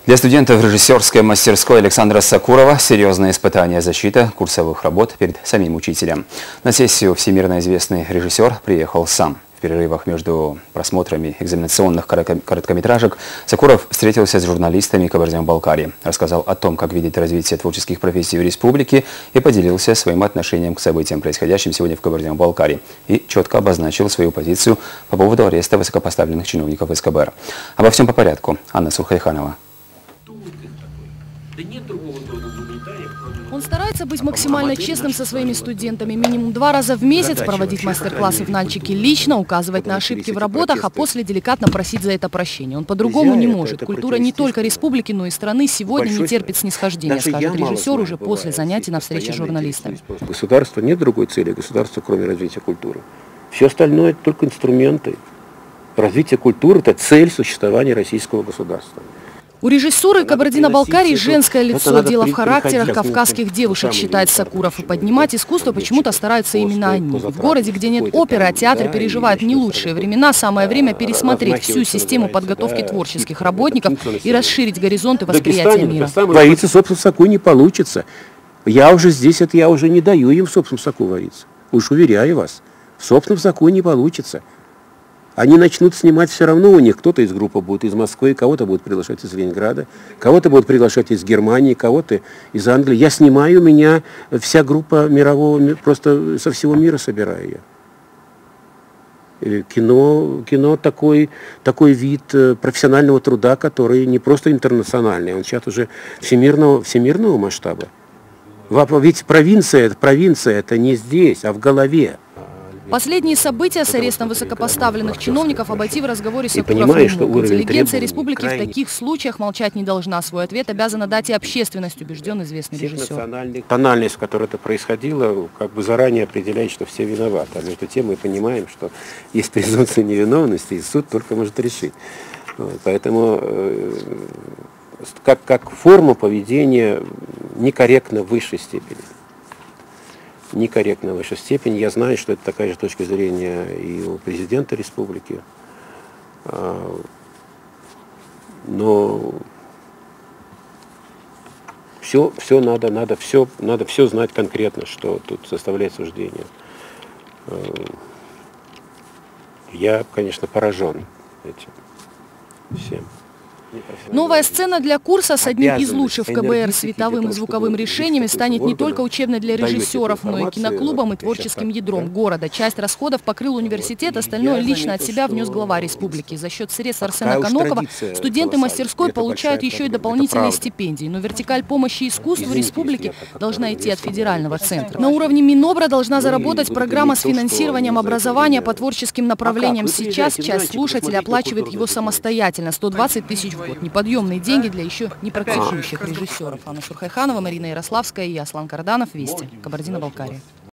Для студентов режиссерской мастерской Александра Сокурова серьезное испытание защиты курсовых работ перед самим учителем. На сессию всемирно известный режиссер приехал сам. В перерывах между просмотрами экзаменационных короткометражек Сокуров встретился с журналистами Кабардино-Балкарии, рассказал о том, как видит развитие творческих профессий в республике и поделился своим отношением к событиям, происходящим сегодня в Кабардино-Балкарии, и четко обозначил свою позицию по поводу ареста высокопоставленных чиновников СКБР. Обо всем по порядку. Анна Сурхайханова. Он старается быть максимально честным со своими студентами. Минимум 2 раза в месяц проводить мастер-классы в Нальчике лично, указывать на ошибки в работах, а после деликатно просить за это прощения. Он по-другому не может. Культура не только республики, но и страны сегодня не терпит снисхождения, скажет режиссер уже после занятий на встрече с журналистами. Государства нет другой цели государства, кроме развития культуры. Все остальное – это только инструменты. Развитие культуры – это цель существования российского государства. У режиссуры Кабардино-Балкарии женское лицо, дело в характерах кавказских девушек, считает Сокуров. И поднимать искусство почему-то стараются именно они. В городе, где нет оперы, а театр переживает не лучшие времена, самое время пересмотреть всю систему подготовки творческих работников и расширить горизонты восприятия мира. Вариться в собственном соку не получится. Я уже здесь, я уже не даю им в собственном соку вариться. Уж уверяю вас, в собственном соку не получится. Они начнут снимать все равно, у них кто-то из группы будет из Москвы, кого-то будут приглашать из Ленинграда, кого-то будут приглашать из Германии, кого-то из Англии. Я снимаю, у меня вся группа мирового, просто со всего мира собираю я. Кино такой вид профессионального труда, который не просто интернациональный, он сейчас уже всемирного масштаба. Ведь провинция это не здесь, а в голове. Последние события с арестом высокопоставленных чиновников обойти в разговоре Сокуров не мог. Интеллигенция республики в таких случаях молчать не должна. Свой ответ обязана дать и общественность, убежден известный режиссер. Тональность, в которой это происходило, как бы заранее определяет, что все виноваты. А между тем мы понимаем, что есть презумпция невиновности, и суд только может решить. Поэтому как форма поведения некорректна в высшей степени. Некорректно в высшей степени. Я знаю, что это такая же точка зрения и у президента республики. Но все надо все знать конкретно, что тут составляет суждение. Я, конечно, поражен этим всем. Новая сцена для курса с одним из лучших в КБР световым и звуковым решениями станет не только учебной для режиссеров, но и киноклубом и творческим ядром города. Часть расходов покрыл университет, остальное лично от себя внес глава республики. За счет средств Арсена Конокова студенты мастерской получают еще и дополнительные стипендии. Но вертикаль помощи искусству республики должна идти от федерального центра. На уровне Минобра должна заработать программа с финансированием образования по творческим направлениям. Сейчас часть слушателей оплачивает его самостоятельно – 120 тысяч в год. Неподъемные деньги для еще не практикующих режиссеров. Анна Сурхайханова, Марина Ярославская и Аслан Карданов. Вести. Кабардино-Балкария.